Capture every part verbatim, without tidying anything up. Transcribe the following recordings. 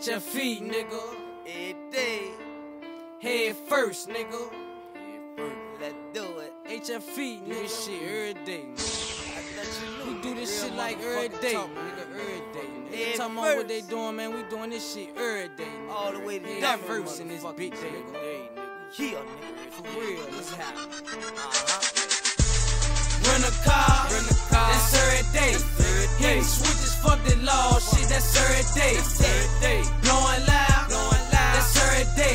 H F E, nigga. Every day. Head first, nigga. Head first. Let's do it. H F E, nigga. Do this shit every day, nigga. We do this Real shit like every day, talk, nigga. Every day, nigga. Head Talking about what they doing, man. We doing this shit every day, nigga. All the way to Head Denver, first in this motherfucking bitch, day, nigga. day, nigga. Yeah, nigga. For real, let's have it. Uh-huh. Rent a car, Rent a car. that's every day. Hitting switches, fuck the law, shit, that's every day. Blowing loud, that's every day.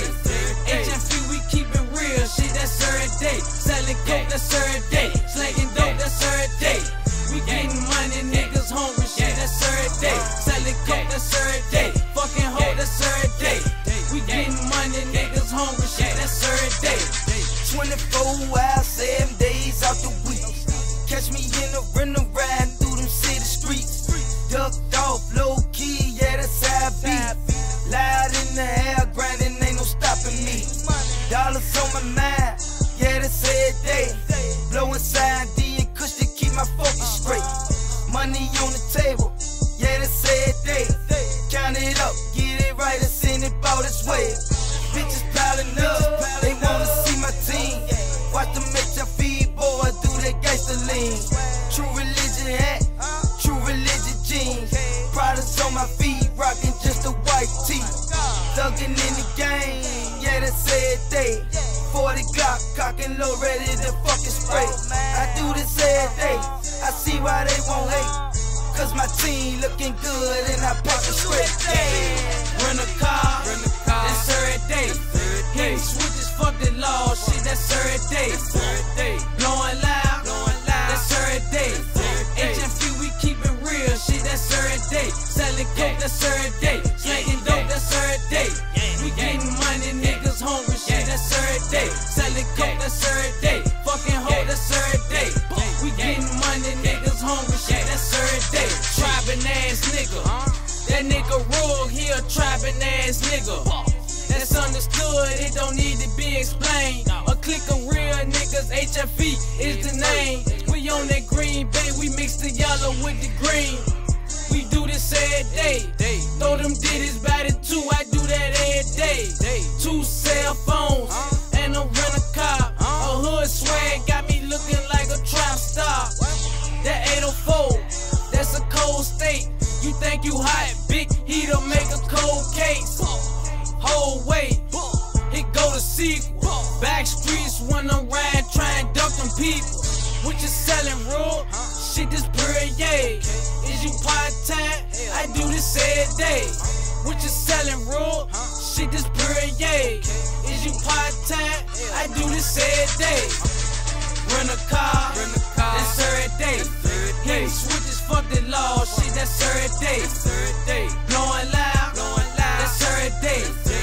H F E, we keep it real, shit, that's every day. Selling coke, that's every day. Slanging dope, that's every day. We getting money, niggas hungry, shit, that's every day. Selling coke, that's every day. Fucking hoe, that's every day. We getting money, niggas hungry, shit, that's every day. twenty-four hours, seven days out the week. Catch me in the rental riding through them city streets. Ducked off, low key, yeah, that's how I be. Loud in the air, grinding, ain't no stopping me. Dollars on my mind, yeah, that's every day. Blowing side D and Kush to keep my focus straight. Money on the table, yeah, that's every day. Count it up, get it right, and send it about its way. Bitches piling up, they wanna see my team. Watch them H F E boy do that gangsta lean. True religion hat, true religion jeans. Products on my feet, rocking just a white tee. Thuggin' in the game, yeah, that's every day. forty Glock, cockin' low, ready to fucking spray. I do this every day, I see why they won't hate. Cause my team looking good and I pop it straight. Rent a car, that's every day. Hitting switches, fuck the law, shit, that's every day. Blowing loud, that's every day. H F E, we keep it real, shit, that's every day. Selling coke, that's every day. Slanging dope, that's every day. We getting money, niggas hungry, shit, that's every day. Selling coke, that's every day. Fucking hoe, that's every day. We getting money, niggas hungry, shit, that's every day. Tribing ass nigga, that nigga rule, he a tribing ass nigga. That's understood, it don't need to be explained. A clique of real niggas, H F E is the name. We on that green bay, we mix the yellow with the green. We do this every day. Throw them ditties by the two, I do that every day. Two cell phones and a rent a car. A hood swag got me looking like a trap star. That eight oh four, that's a cold state. You think you hot, big heat'll make a cold case. Whole way, it go to sequel. Back streets when I'm riding, trying to duck them people. What you selling, real? Shit, this Perrier. Is you part-time? I do this every day. What you selling, real? Shit, this Perrier. Is you part-time? I do this every day. Rent a car, that's every day. Hitting switches, fuck the law, shit, that's every day. Blowing loud, that's every day.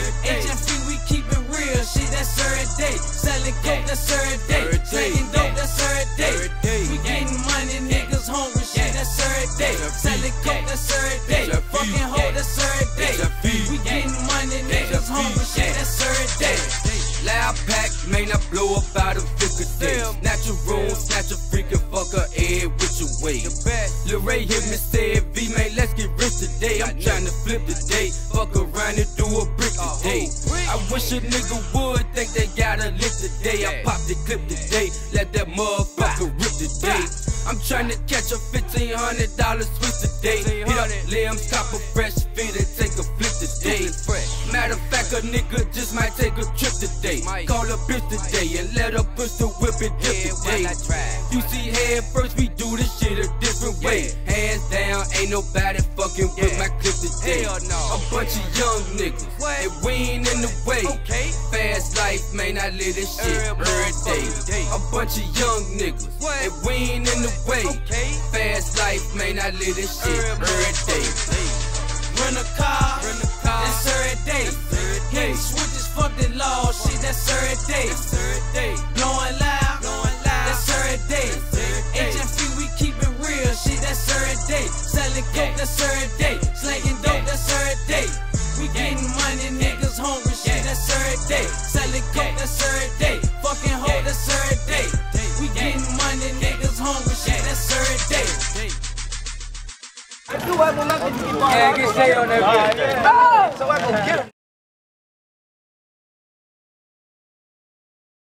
H F E, we keep it real, shit, that's every day. Selling coke, that's every day. Slanging dope, that's every day. We getting money, niggas hungry, shit, that's every day. Selling coke, that's every day. Fucking hoe, that's every day. We getting money, niggas hungry, shit, that's every day. Loud pack, may not blow up out of fifty days. Snatch a room, snatch a freaking fucker, head with your way. Lil Ray hit me, said, V, man, let's get rich today. I'm trying to flip today. Fuck around and do a brick today. I wish a nigga would think they got a lick today. I popped the clip today, let that motherfucker rip today. I'm trying to catch a fifteen hundred dollar switch today. Hit up limbs, cop a fresh fit and take a flip today. Matter of fact, a nigga just might take a trip today. Call a bitch today and let her push the whip and dip today. You see, head first, we do this shit a different way. Hands down, ain't nobody fucking with my clip today. A bunch of young niggas, and we ain't in the way. Fast life, man, I live this shit every day. A bunch of young niggas, and we ain't in the way. Fast life, man, I live this shit every day. Rent a car, that's every day. Hitting switches, fuck the law, shit, that's every day. Blowing loud, that's every day. H F E, we keep it real, shit, that's every day. Selling coke, that's every day. Slanging dope, that's every day. We getting money, niggas hungry, shit, that's every day. Selling coke, that's every day. Fucking hoe, that's every day. We getting money, niggas hungry, shit, that's every day. Yeah, get stay on that bitch. go get him.